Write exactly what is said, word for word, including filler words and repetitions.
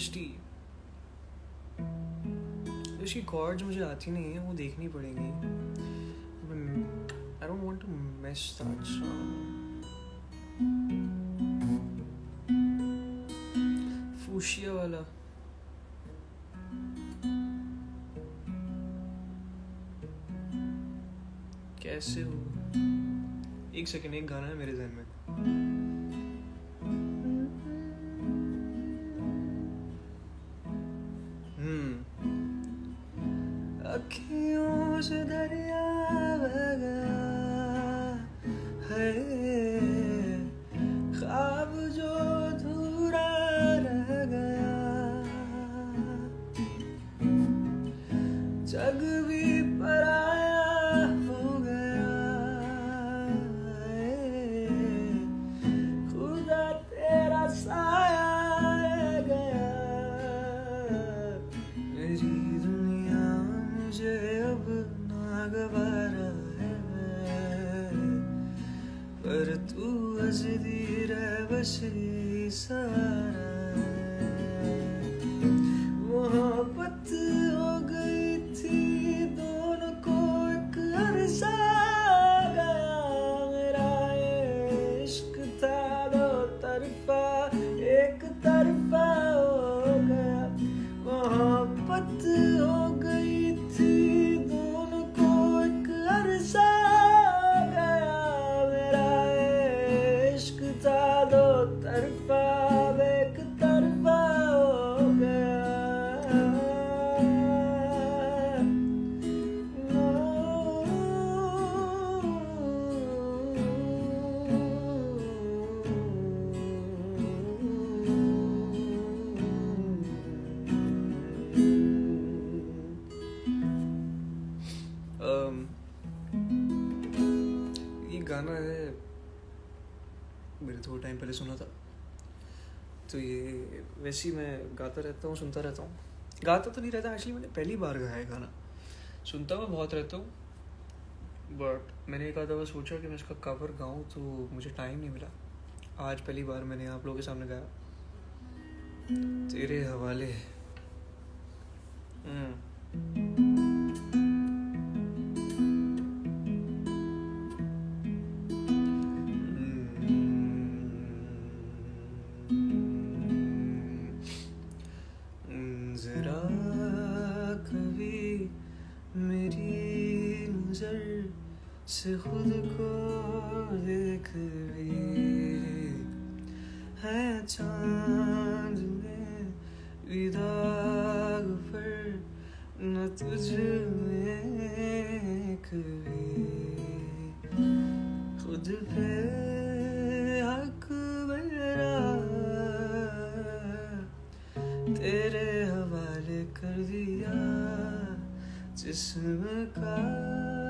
Honesty, उसकी chords मुझे आती नहीं है, वो देखनी पड़ेगी. I don't want to miss that song. Fuchsia वाला. कैसे हो? एक सेकेंड, एक गाना है मेरे ज़हन में. हम्म अखियों से दरिया बगा है, ख्वाब जो अधूरा रह गया, जग भी पराया हो गया है, खुदा तेरा साया रह गया. मेरी दुनिया मुझे अब नागवारा है, पर तू हंसदी रह बस यही सहारा है. मोहब्बत हो गई थी दोनों को, एक अरसा गया. मेरा ये इश्क था दो तरफा, एक तरफा हो गया. मोहब्बत हो गई थी दोनों को, एक अरसा गया. मेरा ये इश्क था दो तरफा, एक तरफा हो गया. um, ये गाना है, मैंने थोड़ा टाइम पहले सुना था, तो ये वैसे ही मैं गाता रहता हूँ, सुनता रहता हूँ. गाता तो नहीं रहता एक्चुअली, मैंने पहली बार गाया है गाना. सुनता मैं बहुत रहता हूँ, बट मैंने एक आधा बार सोचा कि मैं इसका कवर गाऊँ, तो मुझे टाइम नहीं मिला. आज पहली बार मैंने आप लोगों के सामने गाया, तेरे हवाले. जरा कभी मेरी नजर से खुद को देख भी, है चांद में भी दाग पर न तुझ में कभी. खुद पे हक मेरा तेरे हवाले कर दिया, जिस्म का